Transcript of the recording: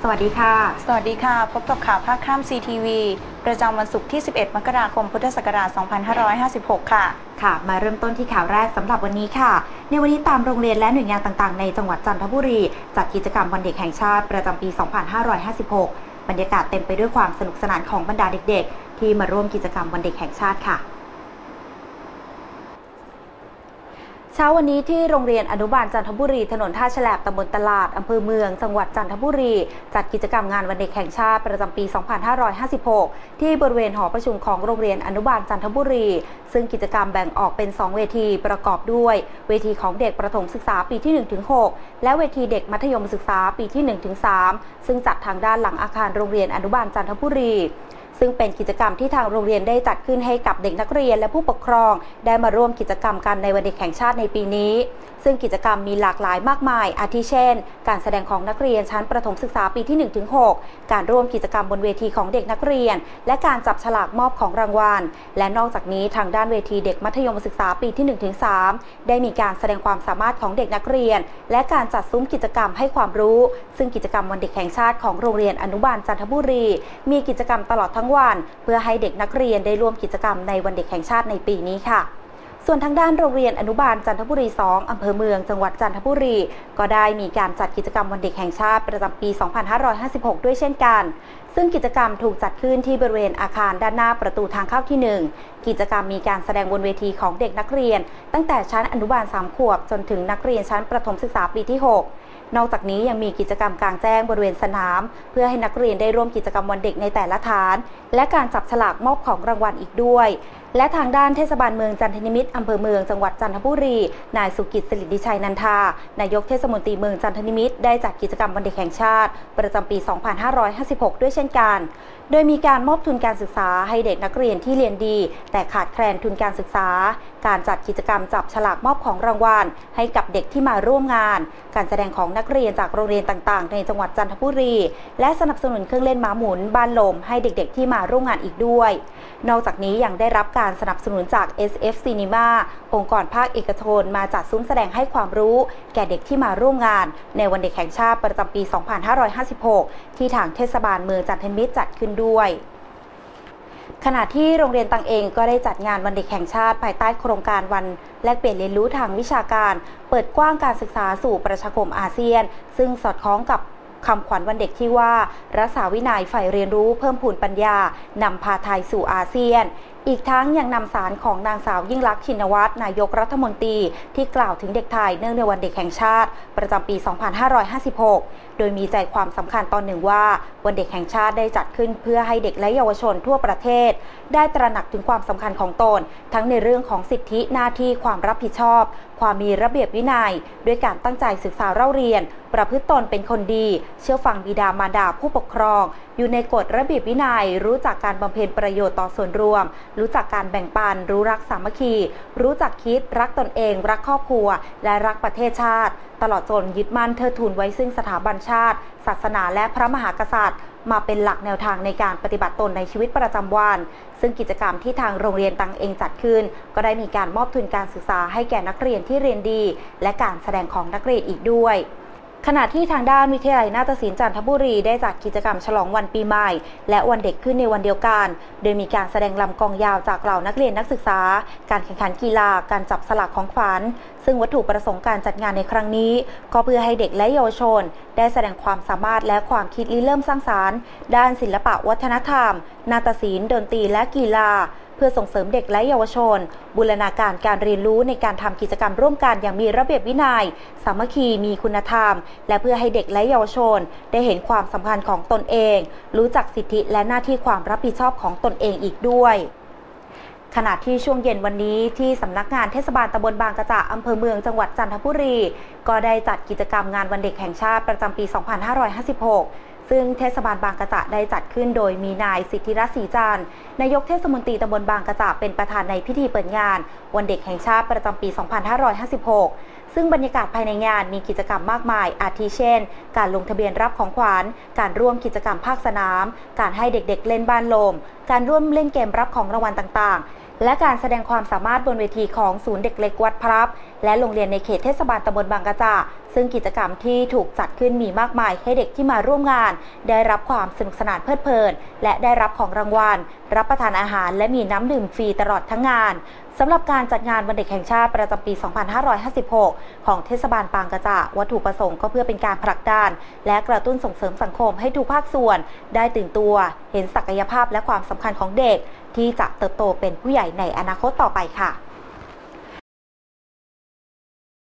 สวัสดีค่ะสวัสดีค่ะพบกับข่าวภาคค่ำ CTV ประจำวันศุกร์ที่ 11 มกราคม พุทธศักราช 2556 ค่ะมาเริ่มต้นที่ข่าวแรกสำหรับวันนี้ค่ะในวันนี้ตามโรงเรียนและหน่วยงานต่างๆในจังหวัดจันทบุรีจัดกิจกรรมวันเด็กแห่งชาติประจำปี 2556 บรรยากาศเต็มไปด้วยความสนุกสนานของบรรดาเด็กๆที่มาร่วมกิจกรรมวันเด็กแห่งชาติค่ะเช้าวันนี้ที่โรงเรียนอนุบาลจันทบุรีถนนท่าแฉลบตำบลตลาดอำเภอเมืองจังหวัดจันทบุรีจัดกิจกรรมงานวันเด็กแห่งชาติประจำปี 2556 ที่บริเวณหอประชุมของโรงเรียนอนุบาลจันทบุรีซึ่งกิจกรรมแบ่งออกเป็น2เวทีประกอบด้วยเวทีของเด็กประถมศึกษาปีที่ 1-6 และเวทีเด็กมัธยมศึกษาปีที่ 1-3 ซึ่งจัดทางด้านหลังอาคารโรงเรียนอนุบาลจันทบุรีซึ่งเป็นกิจกรรมที่ทางโรงเรียนได้จัดขึ้นให้กับเด็กนักเรียนและผู้ปกครองได้มาร่วมกิจกรรมกันในวันเด็กแห่งชาติในปีนี้ซึ่งกิจกรรมมีหลากหลายมากมายอาทิเช่นการแสดงของนักเรียนชั้นประถมศึกษาปีที่ 1-6 การร่วมกิจกรรมบนเวทีของเด็กนักเรียนและการจับฉลากมอบของรางวัลและนอกจากนี้ทางด้านเวทีเด็กมัธยมศึกษาปีที่ 1-3 ได้มีการแสดงความสามารถของเด็กนักเรียนและการจัดซุ้มกิจกรรมให้ความรู้ซึ่งกิจกรรมวันเด็กแห่งชาติของโรงเรียนอนุบาลจันทบุรีมีกิจกรรมตลอดทั้งวันเพื่อให้เด็กนักเรียนได้ร่วมกิจกรรมในวันเด็กแห่งชาติในปีนี้ค่ะส่วนทางด้านโรงเรียนอนุบาลจันทบุรี 2 อำเภอเมืองจังหวัดจันทบุรีก็ได้มีการจัดกิจกรรมวันเด็กแห่งชาติประจำปี 2556 ด้วยเช่นกันซึ่งกิจกรรมถูกจัดขึ้นที่บริเวณอาคารด้านหน้าประตูทางเข้าที่ 1กิจกรรมมีการแสดงบนเวทีของเด็กนักเรียนตั้งแต่ชั้นอนุบาล 3 ขวบจนถึงนักเรียนชั้นประถมศึกษาปีที่ 6นอกจากนี้ยังมีกิจกรรมกลางแจ้งบริเวณสนามเพื่อให้นักเรียนได้ร่วมกิจกรรมวันเด็กในแต่ละฐานและการจับฉลากมอบของรางวัลอีกด้วยและทางด้านเทศบาลเมืองจันทนิมิตรอำเภอเมืองจังหวัดจันทบุรีนายสุกิจ สิริดิชัยนันทานายกเทศมนตรีเมืองจันทนิมิตรได้จัดกิจกรรมวันเด็กแห่งชาติประจำปี 2556 ด้วยเช่นกันโดยมีการมอบทุนการศึกษาให้เด็กนักเรียนที่เรียนดีแต่ขาดแคลนทุนการศึกษาการจัดกิจกรรมจับฉลากมอบของรางวัลให้กับเด็กที่มาร่วมงานการแสดงของนักเรียนจากโรงเรียนต่างๆในจังหวัดจันทบุรีและสนับสนุนเครื่องเล่นม้าหมุนบ้านลมให้เด็กๆที่มาร่วมงานอีกด้วยนอกจากนี้ยังได้รับการสนับสนุนจาก SF Cinema องค์กรภาคเอกชนมาจัดซุ้มแสดงให้ความรู้แก่เด็กที่มาร่วมงานในวันเด็กแห่งชาติประจำปี 2556 ที่ทางเทศบาลเมืองจันทนิมิตรจัดขึ้นด้วยขณะที่โรงเรียนต่างเองก็ได้จัดงานวันเด็กแห่งชาติภายใต้โครงการวันแลกเปลี่ยนเรียนรู้ทางวิชาการเปิดกว้างการศึกษาสู่ประชาคมอาเซียนซึ่งสอดคล้องกับคำขวัญวันเด็กที่ว่ารักษาวินัยใฝ่เรียนรู้เพิ่มพูนปัญญานำพาไทยสู่อาเซียนอีกทั้งยังนำสารของนางสาวยิ่งลักษณ์ชินวัตรนายกรัฐมนตรีที่กล่าวถึงเด็กไทยเนื่องในวันเด็กแห่งชาติประจำปี 2556 โดยมีใจความสำคัญตอนหนึ่งว่าวันเด็กแห่งชาติได้จัดขึ้นเพื่อให้เด็กและเยาวชนทั่วประเทศได้ตระหนักถึงความสำคัญของตนทั้งในเรื่องของสิทธิหน้าที่ความรับผิดชอบความมีระเบียบวินัยด้วยการตั้งใจศึกษาเล่าเรียนประพฤติตนเป็นคนดีเชื่อฟังบิดามารดาผู้ปกครองอยู่ในกฎระเบียบวินัยรู้จักการบำเพ็ญประโยชน์ต่อส่วนรวมรู้จักการแบ่งปันรู้รักสามัคคีรู้จักคิดรักตนเองรักครอบครัวและรักประเทศชาติตลอดจนยึดมั่นเทิดทูนไว้ซึ่งสถาบันชาติศาสนาและพระมหากษัตริย์มาเป็นหลักแนวทางในการปฏิบัติตนในชีวิตประจำวันซึ่งกิจกรรมที่ทางโรงเรียนต่างเองจัดขึ้นก็ได้มีการมอบทุนการศึกษาให้แก่นักเรียนที่เรียนดีและการแสดงของนักเรียนอีกด้วยขณะที่ทางด้านวิทยาลัยนาฏศิลป์จันทบุรีได้จัดกิจกรรมฉลองวันปีใหม่และวันเด็กขึ้นในวันเดียวกันโดยมีการแสดงลำกลองยาวจากเหล่านักเรียนนักศึกษาการแข่งขันกีฬาการจับสลากของขวัญซึ่งวัตถุประสงค์การจัดงานในครั้งนี้ก็เพื่อให้เด็กและเยาวชนได้แสดงความสามารถและความคิดริเริ่มสร้างสรรค์ด้านศิลปะวัฒนธรรมนาฏศิลป์ดนตรีและกีฬาเพื่อส่งเสริมเด็กและเยาวชนบูรณาการการเรียนรู้ในการทำกิจกรรมร่วมกันอย่างมีระเบียบวินัยสามัคคีมีคุณธรรมและเพื่อให้เด็กและเยาวชนได้เห็นความสำคัญของตนเองรู้จักสิทธิและหน้าที่ความรับผิดชอบของตนเองอีกด้วยขณะที่ช่วงเย็นวันนี้ที่สำนักงานเทศบาลตำบลบางกระจะอำเภอเมืองจังหวัดจันทบุรีก็ได้จัดกิจกรรมงานวันเด็กแห่งชาติประจำปี 2556ซึ่งเทศบาลบางกระจะได้จัดขึ้นโดยมีนายสิทธิรัตน์ศรีจันทร์นายกเทศมนตรีตำบลบางกระจะเป็นประธานในพิธีเปิดงานวันเด็กแห่งชาติประจำปี 2556 ซึ่งบรรยากาศภายในงานมีกิจกรรมมากมายอาทิเช่นการลงทะเบียนรับของขวัญการร่วมกิจกรรมภาคสนามการให้เด็กๆเล่นบ้านลมการร่วมเล่นเกมรับของรางวัลต่างๆและการแสดงความสามารถบนเวทีของศูนย์เด็กเล็กวัดพลับและโรงเรียนในเขตเทศบาลตำบลบางกระเจ้าซึ่งกิจกรรมที่ถูกจัดขึ้นมีมากมายให้เด็กที่มาร่วมงานได้รับความสนุกสนานเพลิดเพลินและได้รับของรางวัลรับประทานอาหารและมีน้ำดื่มฟรีตลอดทั้งงานสำหรับการจัดงานวันเด็กแห่งชาติประจำปี 2556 ของเทศบาลบางกระเจ้าวัตถุประสงค์ก็เพื่อเป็นการผลักดันและกระตุ้นส่งเสริมสังคมให้ทุกภาคส่วนได้ตื่นตัวเห็นศักยภาพและความสำคัญของเด็กที่จะเติบโตเป็นผู้ใหญ่ในอนาคตต่อไปค่ะ